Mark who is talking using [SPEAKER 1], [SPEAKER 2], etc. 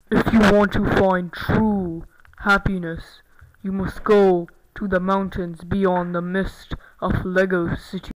[SPEAKER 1] If you want to find true happiness, you must go to the mountains beyond the mist of Lego City.